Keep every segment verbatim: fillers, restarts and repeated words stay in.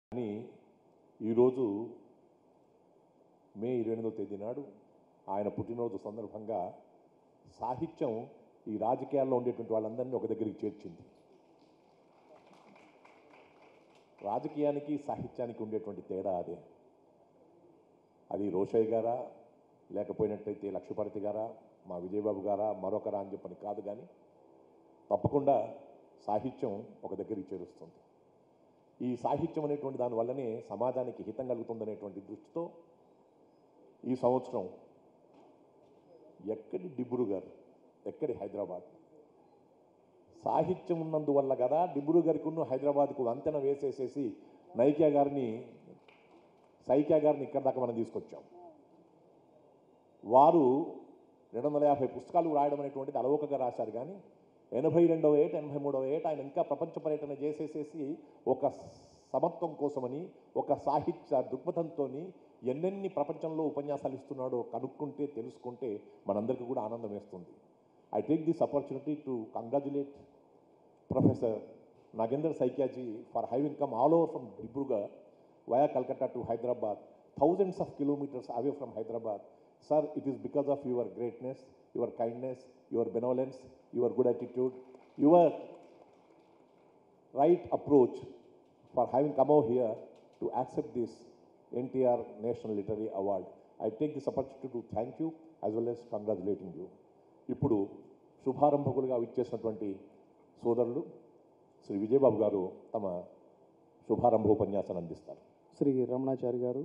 కానీ ఈరోజు మే ఇరవై ఎనిమిదవ తేదీ నాడు ఆయన పుట్టినరోజు సందర్భంగా సాహిత్యం ఈ రాజకీయాల్లో ఉండేటువంటి వాళ్ళందరినీ ఒక దగ్గరికి చేర్చింది. రాజకీయానికి సాహిత్యానికి ఉండేటువంటి తేడా అదే. అది రోషయ్య గారా, లేకపోయినట్టయితే లక్ష్మీపార్వతి గారా, మా విజయబాబు గారా, మరొకరా అని చెప్పని కాదు, కానీ తప్పకుండా సాహిత్యం ఒక దగ్గరికి చేరుస్తుంది. ఈ సాహిత్యం అనేటువంటి దానివల్లనే సమాజానికి హితం కలుగుతుందనేటువంటి దృష్టితో ఈ సంవత్సరం ఎక్కడి డిబ్రూగఢ్, ఎక్కడి హైదరాబాద్, సాహిత్యం ఉన్నందువల్ల కదా డిబ్రూగఢ్కును హైదరాబాద్కు వంతెన వేసేసేసి నైక్యా గారిని సైక్యా గారిని ఇక్కడ దాకా మనం తీసుకొచ్చాం. వారు రెండు వందల యాభై పుస్తకాలు రాయడం అనేటువంటిది అలవోకగా రాశారు. కానీ ఎనభై రెండవ ఏట ఎనభై మూడవ ఏట ఆయన ఇంకా ప్రపంచ పర్యటన చేసేసేసి ఒక సమత్వం కోసమని, ఒక సాహిత్య దృక్పథంతో ఎన్నెన్ని ప్రపంచంలో ఉపన్యాసాలు ఇస్తున్నాడో కనుక్కుంటే తెలుసుకుంటే మనందరికీ కూడా ఆనందం వేస్తుంది. I take this opportunity to congratulate professor Nagendra Saikiaji for having come all over from Dibrugarh via Calcutta to Hyderabad, thousands of kilometers away from Hyderabad. Sir, it is because of your greatness, your kindness, your benevolence, your good attitude, your right approach for having come over here to accept this N T R National Literary Award. I take this opportunity to thank you as well as congratulating you. ఇప్పుడు శుభారంభకులుగా విచ్చేసినటువంటి సోదరులు శ్రీ విజయబాబు గారు తమ శుభారంభోపన్యాసాన్ని అందిస్తారు. శ్రీ రమణాచారి గారు,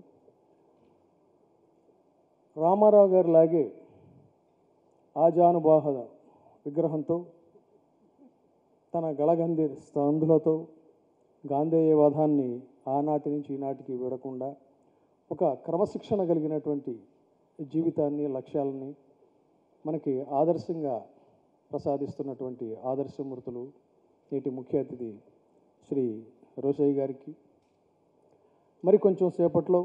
రామారావు గారు లాగే ఆజానుబాహ విగ్రహంతో తన గళగంధి స్తంధులతో గాంధేయవాదాన్ని ఆనాటి నుంచి ఈనాటికి విడకుండా ఒక క్రమశిక్షణ కలిగినటువంటి జీవితాన్ని, లక్ష్యాలని మనకి ఆదర్శంగా ప్రసాదిస్తున్నటువంటి ఆదర్శమూర్తులు నేటి ముఖ్య అతిథి శ్రీ రోషయ్య గారికి, మరి కొంచెం సేపట్లో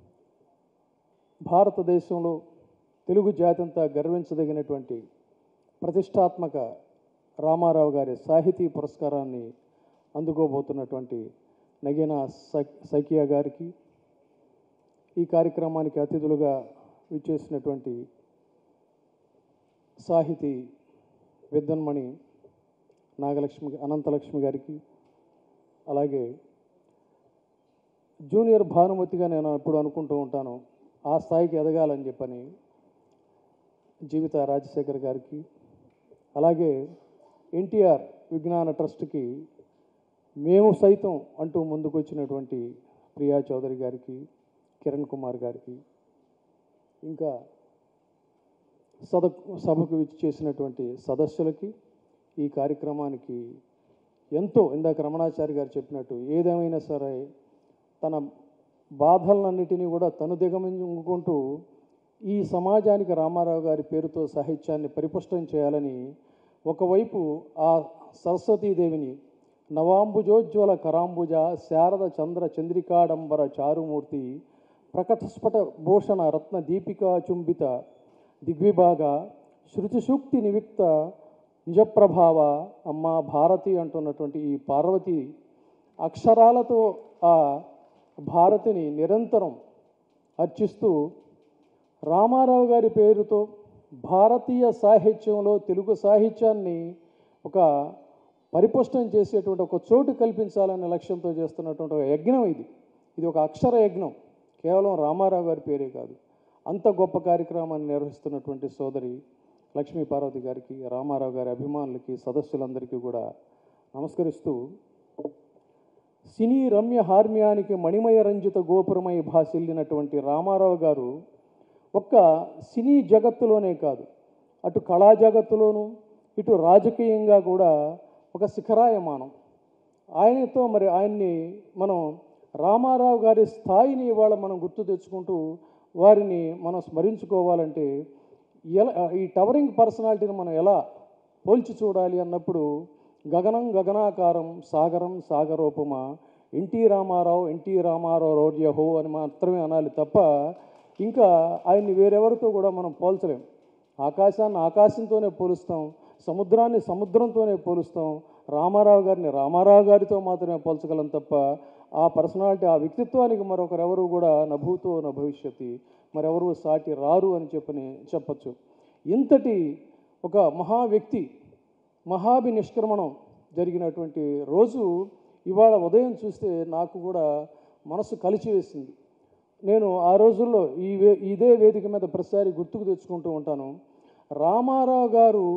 భారతదేశంలో తెలుగు జాతంతా గర్వించదగినటువంటి ప్రతిష్టాత్మక రామారావు గారి సాహితీ పురస్కారాన్ని అందుకోబోతున్నటువంటి నగీనా సైకియా గారికి, ఈ కార్యక్రమానికి అతిథులుగా విచ్చేసినటువంటి సాహితీ విద్వన్మణి నాగలక్ష్మి అనంతలక్ష్మి గారికి, అలాగే జూనియర్ భానుమతిగా నేను ఎప్పుడు అనుకుంటూ ఉంటాను, ఆ స్థాయికి ఎదగాలని చెప్పని జీవిత రాజశేఖర్ గారికి, అలాగే ఎన్టీఆర్ విజ్ఞాన ట్రస్ట్కి మేము సైతం అంటూ ముందుకు వచ్చినటువంటి ప్రియా చౌదరి గారికి, కిరణ్ కుమార్ గారికి, ఇంకా సద సభకు విచ్చేసినటువంటి సదస్సులకి, ఈ కార్యక్రమానికి ఎంతో ఇందాక రమణాచారి గారు చెప్పినట్టు ఏదేమైనా సరే తన బాధలన్నిటినీ కూడా తను దిగమింగుకుంటూ ఈ సమాజానికి రామారావు గారి పేరుతో సాహిత్యాన్ని పరిపుష్టం చేయాలని ఒకవైపు ఆ సరస్వతీదేవిని నవాంబుజోజ్వల కరాంబుజ శారద చంద్ర చంద్రికాడంబర చారుమూర్తి ప్రకటస్ఫట భూషణ రత్న దీపికా చుంబిత దిగ్విభాగ శృతిసూక్తి నివిక్త నిజప్రభావ అమ్మ భారతి అంటున్నటువంటి ఈ పార్వతి అక్షరాలతో ఆ భారతిని నిరంతరం అర్చిస్తూ రామారావు గారి పేరుతో భారతీయ సాహిత్యంలో తెలుగు సాహిత్యాన్ని ఒక పరిపుష్టం చేసేటువంటి ఒక చోటు కల్పించాలనే లక్ష్యంతో చేస్తున్నటువంటి ఒక యజ్ఞం ఇది. ఇది ఒక అక్షర యజ్ఞం, కేవలం రామారావు గారి పేరే కాదు. అంత గొప్ప కార్యక్రమాన్ని నిర్వహిస్తున్నటువంటి సోదరి లక్ష్మీ పార్వతి గారికి, రామారావు గారి అభిమానులకి, సదస్సులందరికీ కూడా నమస్కరిస్తూ, సినీ రమ్య హార్మ్యానికి మణిమయ రంజిత గోపురమై భాసిల్లినటువంటి రామారావు గారు ఒక్క సినీ జగత్తులోనే కాదు, అటు కళా జగత్తులోనూ ఇటు రాజకీయంగా కూడా ఒక శిఖరాయమానం. ఆయనతో మరి ఆయన్ని మనం రామారావు గారి స్థాయిని ఇవాళ మనం గుర్తు తెచ్చుకుంటూ వారిని మనం స్మరించుకోవాలంటే ఎలా ఈ టవరింగ్ పర్సనాలిటీని మనం ఎలా పోల్చి చూడాలి అన్నప్పుడు గగనం గగనాకారం సాగరం సాగరోపమా ఎన్టీ రామారావు ఎన్టీ రామారావు రౌర్యహో అని మాత్రమే అనాలి తప్ప ఇంకా ఆయన్ని వేరెవరితో కూడా మనం పోల్చలేం. ఆకాశాన్ని ఆకాశంతోనే పోలుస్తాం, సముద్రాన్ని సముద్రంతోనే పోలుస్తాం, రామారావు గారిని రామారావు గారితో మాత్రమే పోల్చగలం తప్ప ఆ పర్సనాలిటీ, ఆ వ్యక్తిత్వానికి మరొకరెవరు కూడా నభూతో న భవిష్యత్తి, మరెవరు సాటి రారు అని చెప్పని చెప్పచ్చు. ఇంతటి ఒక మహా వ్యక్తి మహాభి నిష్క్రమణం జరిగినటువంటి రోజు ఇవాళ ఉదయం చూస్తే నాకు కూడా మనసు కలిచివేసింది. నేను ఆ రోజుల్లో ఈ వే ఇదే వేదిక మీద ప్రతిసారి గుర్తుకు తెచ్చుకుంటూ ఉంటాను. రామారావు గారు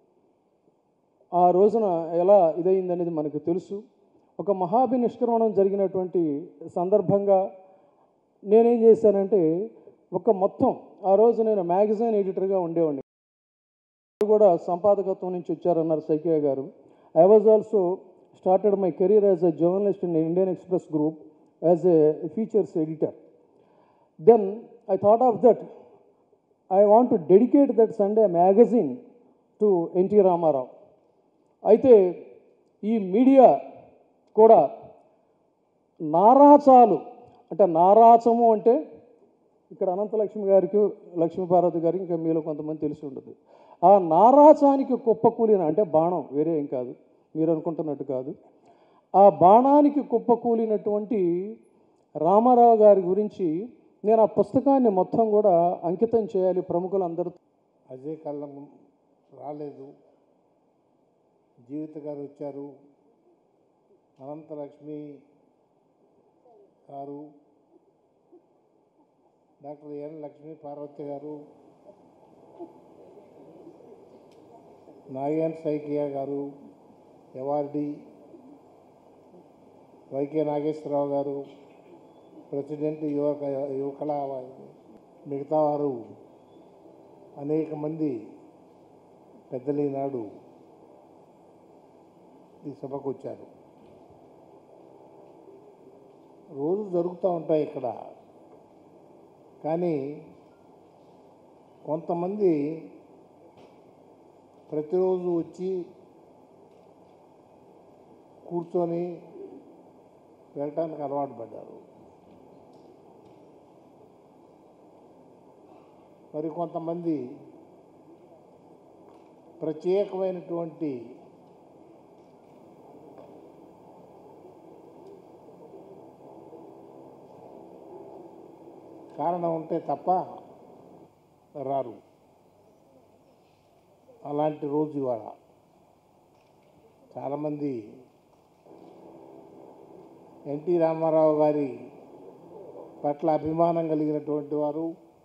ఆ రోజున ఎలా ఇదైందనేది మనకు తెలుసు. ఒక మహాభి నిష్క్రమణం జరిగినటువంటి సందర్భంగా నేనేం చేశానంటే, ఒక మొత్తం ఆ రోజు నేను మ్యాగజైన్ ఎడిటర్గా ఉండేవాడిని, కూడా సంపాదకత్వం నుంచి వచ్చారన్నారు సైకియా గారు. I was also started my career as a journalist in Indian Express group as a features editor. Then I thought of that I want to dedicate that Sunday magazine to NT Rama Rao. అయితే ఈ media కూడా నారాచాలు, అంటే నారాచము అంటే ఇక్కడ అనంతలక్ష్మి గారికి, లక్ష్మీపార్వతి గారికి, ఇంకా మీలో కొంతమంది తెలిసి ఉండదు. ఆ నారాచానికి కుప్పకూలిన, అంటే బాణం, వేరే ఏం కాదు, మీరు అనుకుంటున్నట్టు కాదు, ఆ బాణానికి కుప్పకూలినటువంటి రామారావు గారి గురించి నేను ఆ పుస్తకాన్ని మొత్తం కూడా అంకితం చేయాలి ప్రముఖులందరూ. అజయ్ కళ్ళం రాలేదు, జీవిత గారు వచ్చారు, అనంతలక్ష్మి గారు, డాక్టర్ ఎన్ లక్ష్మీ పార్వతి గారు, నాగేన్ సైకియా గారు, ఎవార్డి వైకే నాగేశ్వరరావు గారు, ప్రెసిడెంట్ యువక యువకళా, మిగతా వారు అనేక మంది పెద్దలు ఈనాడు ఈ సభకు వచ్చారు. రోజు జరుగుతూ ఉంటాయి ఇక్కడ, కానీ కొంతమంది ప్రతిరోజు వచ్చి కూర్చొని వెళ్ళటానికి అలవాటు పడ్డారు. మరి కొంతమంది ప్రత్యేకమైనటువంటి కారణం ఉంటే తప్ప రారు. అలాంటి రోజు ఇవాళ. చాలామంది ఎన్టీ రామారావు గారి పట్ల అభిమానం కలిగినటువంటి వారు,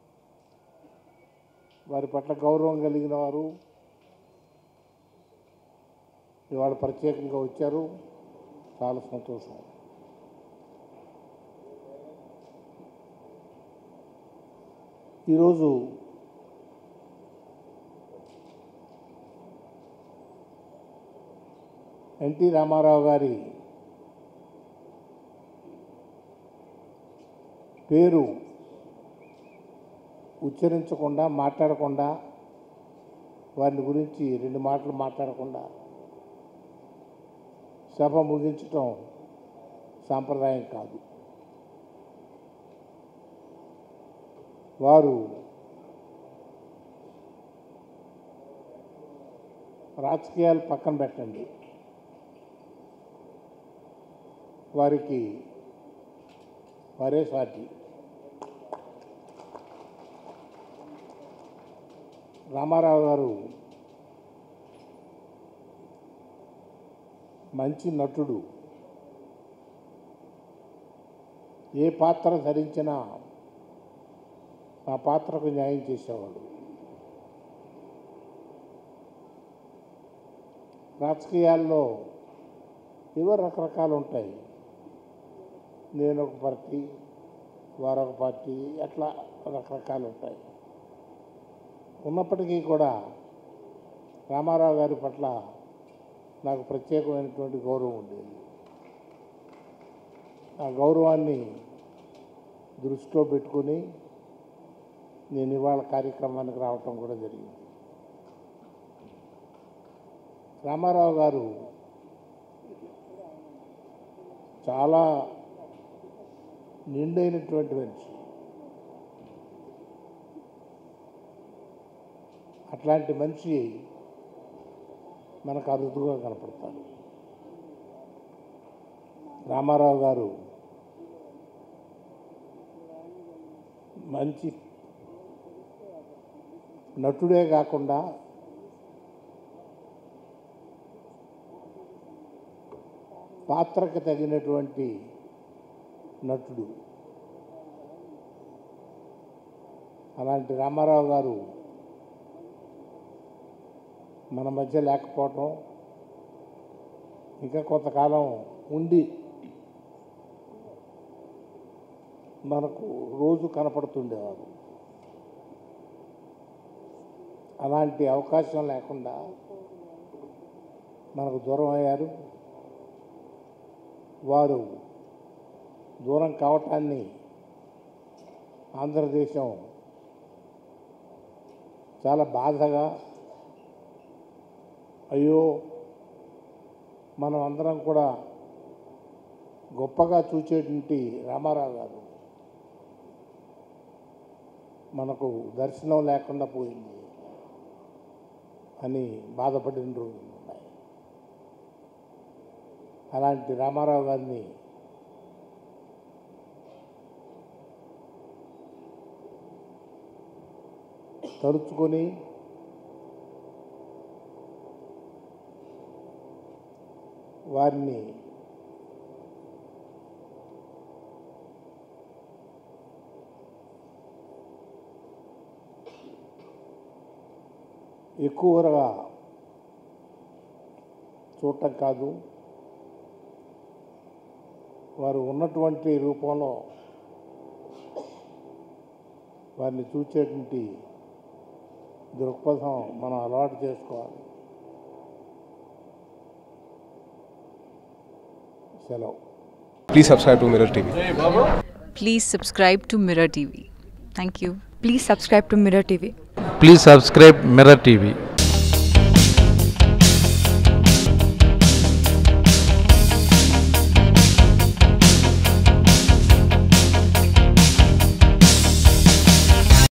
వారి పట్ల గౌరవం కలిగిన వారు ఇవాళ ప్రత్యేకంగా వచ్చారు. చాలా సంతోషం. ఈరోజు ఎన్టీ రామారావు గారి పేరు ఉచ్చరించకుండా, మాట్లాడకుండా, వారిని గురించి రెండు మాటలు మాట్లాడకుండా సభ ముగించటం సాంప్రదాయం కాదు. వారు రాజకీయాలు పక్కన పెట్టండి, వారికి వారే సాటి. రామారావు గారు మంచి నటుడు. ఏ పాత్ర ధరించినా ఆ పాత్రకు న్యాయం చేసేవాడు. రాజకీయాల్లో ఏవో రకరకాలు ఉంటాయి. నేను ఒక పార్టీ, వారొక పార్టీ, అట్లా రకరకాలు ఉంటాయి. ఉన్నప్పటికీ కూడా రామారావు గారి పట్ల నాకు ప్రత్యేకమైనటువంటి గౌరవం ఉండేది. ఆ గౌరవాన్ని దృష్టిలో పెట్టుకొని నేను ఇవాళ కార్యక్రమానికి రావటం కూడా జరిగింది. రామారావు గారు చాలా నిండైనటువంటి మనిషి. అట్లాంటి మనిషి మనకు అరుదుగా కనపడతాడు. రామారావు గారు మంచి నటుడే కాకుండా పాత్రకు తగినటువంటి నటుడు. అలాంటి రామారావు గారు మన మధ్య లేకపోవటం, ఇంకా కొంతకాలం ఉండి మనకు రోజు కనపడుతుండేవారు. అలాంటి అవకాశం లేకుండా మనకు దూరం అయ్యారు. వారు దూరం కావటాన్ని ఆంధ్రదేశం చాలా బాధగా, అయ్యో మనం అందరం కూడా గొప్పగా చూసేటువంటి రామారావు గారు మనకు దర్శనం లేకుండా పోయింది అని బాధపడిన రోజులు ఉన్నాయి. అలాంటి రామారావు గారిని తలుచుకొని వారిని ఎక్కువగా చూడటం కాదు, వారు ఉన్నటువంటి రూపంలో వారిని చూసేటువంటి దృక్పథం మనం అలవాటు చేసుకోవాలి. సెలవు. Please subscribe to Mirror T V. Please subscribe to Mirror T V. Thank you. Please subscribe to Mirror T V. Please subscribe Mirror T V.